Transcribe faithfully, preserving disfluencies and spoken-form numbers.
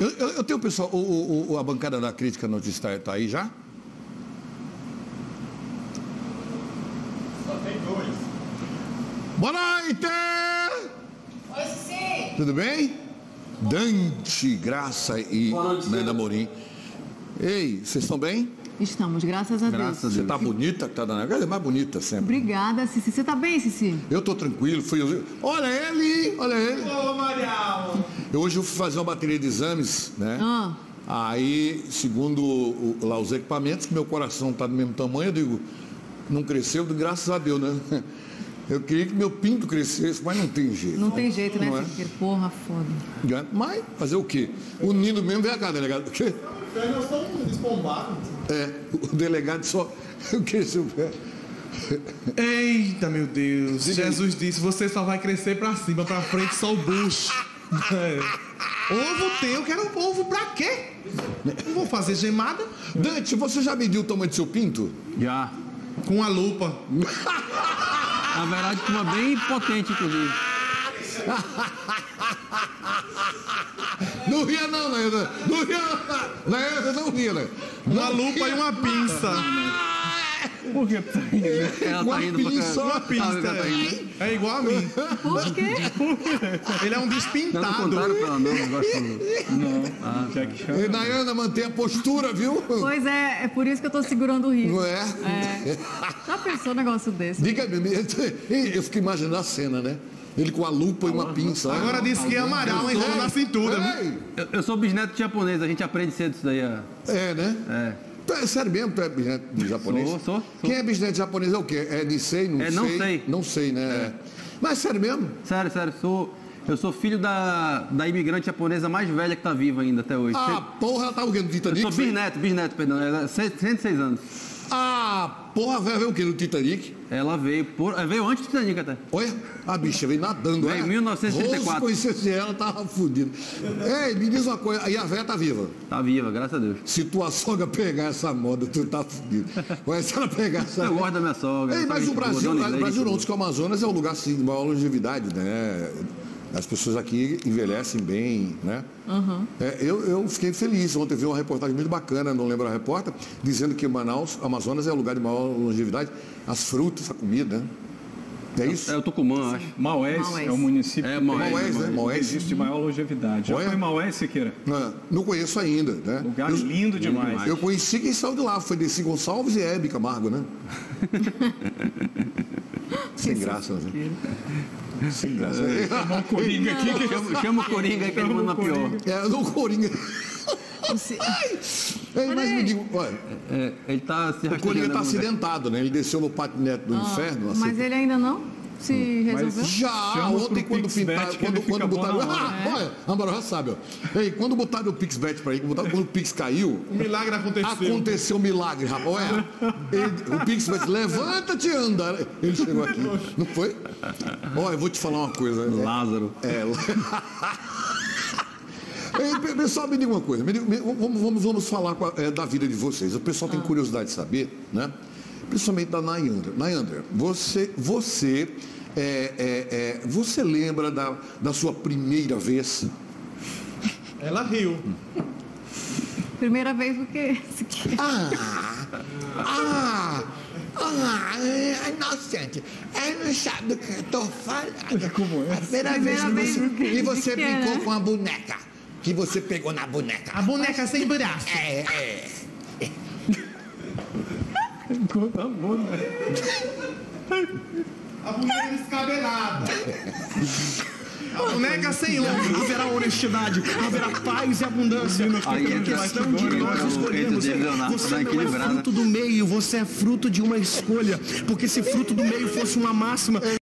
Eu, eu, eu tenho o pessoal, o, o, a bancada da crítica notícia está aí já? Só tem dois. Boa noite! Oi, Cici. Tudo bem? Dante, Graça e Nanda Morim. Ei, vocês estão bem? Estamos, graças a Deus. Graças a Deus. Você tá bonita, tá dando. Ela é mais bonita sempre. Obrigada, Cici. Você tá bem, Cici? Eu tô tranquilo, fui. Olha ele, olha ele. Ô, Marial. Eu hoje eu fui fazer uma bateria de exames, né? Ah. Aí, segundo o, lá os equipamentos, meu coração tá do mesmo tamanho, eu digo, não cresceu, graças a Deus, né? Eu queria que meu pinto crescesse, mas não tem jeito. Não tem jeito, né, é? Cici? Porra, foda. Mas fazer o quê? O Nino mesmo veio cá, delegado. O quê? Nós estamos despombados. É, o delegado só cresceu o pé. Eita, meu Deus. Diga Jesus aí. Disse, você só vai crescer pra cima, pra frente, só o bucho. É. Ovo tem, eu quero um ovo pra quê? Não vou fazer gemada. Dante, você já mediu o tamanho do seu pinto? Já. Com a lupa. Na verdade, com uma bem potente, inclusive. Não ria não, Nailda. Não ria não. Nailda não ria, né? Uma lupa e uma pinça. Por que tá rindo? Ela Uma tá rindo pinça, Uma pinça. Ela tá rindo. É, é igual a mim. Por quê? Ele é um Não, despintado. não contaram pra ela, não. Não gosto de... Não. Ah, E Nailda, mantém a postura, viu? Pois é, é por isso que eu tô segurando o riso. Não é? É. Já pensou um negócio desse? Diga, eu fiquei imaginando a cena, né? Ele com a lupa e uma pinça. Agora disse que é Amaral enrola na cintura. Ei, Eu, eu sou bisneto de japonês, a gente aprende cedo isso daí. ó. é, né? É. Tu é sério mesmo, tu é bisneto de japonês? Sou, sou, sou. Quem é bisneto de japonês é o quê? É Nisei, não É, sei? não sei. Não sei, né? Mas sério mesmo? Sério, sério, sou... Eu sou filho da, da imigrante japonesa mais velha que tá viva ainda até hoje. Ah, porra, ela tá o quê? No Eu Titanic? sou foi? bisneto, bisneto, perdão. Ela é cento e seis anos. Ah, porra, veio o quê? No Titanic? Ela veio por... ela veio antes do Titanic até. Olha, a bicha veio nadando. Veio em olha. mil novecentos e trinta e quatro. Se conhecesse ela, tava fodida. Ei, me diz uma coisa, aí a véia tá viva. Tá viva, graças a Deus. Se tua sogra pegar essa moda, tu tá fudido. Mas se ela pegar essa... Eu gosto da minha sogra. Ei, sou mas gente o boa, Brasil, dona o Ileide, Brasil não, boa. diz que o Amazonas é um lugar assim, de maior longevidade, né? As pessoas aqui envelhecem bem, né? Uhum. É, eu, eu fiquei feliz. Ontem eu vi uma reportagem muito bacana, não lembro a repórter, dizendo que Manaus, Amazonas é o lugar de maior longevidade. As frutas, a comida, né? É isso? É o Tucumã, acho. Maués, Maués. é o município É, que tem Maués, né? Maués. existe de maior longevidade. Já Olha. foi em Maués, Siqueira? Não, não conheço ainda, né? Lugar eu, lindo demais. eu conheci quem saiu de lá, foi Desi Gonçalves e Hebe Camargo, né? Sem graça, né? Sem graça. Chamar um coringa aqui que Chama, chama o Coringa aí que ele Chama manda o na pior. Coringa. É, no Coringa. Você... Ei, mas me diga, olha, É, ele tá se o Coringa rastreando está no- acidentado, né? Ele desceu no patinete do inferno. Mas assim. ele ainda não se resolveu? Já, Chama ontem pro quando Pixbet pintaram, que quando, ele quando fica bom botaram. na hora. Ah, olha, a Amaral já sabe, ó. Ei, quando botaram o Pixbet para ele, quando, botaram- quando o Pix caiu, O milagre aconteceu. aconteceu um milagre, rapaz. Olha, ele- o Pixbet, levanta-te e anda. Ele chegou aqui, não foi? Olha, eu vou te falar uma coisa. né? Lázaro. É. Ei, pe- pessoal, me diga uma coisa. Me diga- me- vamos, vamos, vamos falar com a- é, da vida de vocês. O pessoal tem curiosidade de saber, né? Principalmente da Nayandra. Nayandra, você, você, é, é, é, você lembra da, da sua primeira vez? Ela riu. Primeira vez porque... Ah, ah, ah, é inocente. Ela não sabe do que eu estou falando. Como é? A primeira, Primeira vez que vez você, que- e você que é, brincou né? com a boneca. Que você pegou na boneca. A boneca sem braço. É, é. Conta bom, né? A boneca descabelada. A boneca sem ombro. Haverá honestidade, haverá paz e abundância. Aí É entra questão de aqui, nós entra o escolhermos. Pedro Leonardo Você pra não é equilibrar, né? fruto do meio, você é fruto de uma escolha. Porque se fruto do meio fosse uma máxima,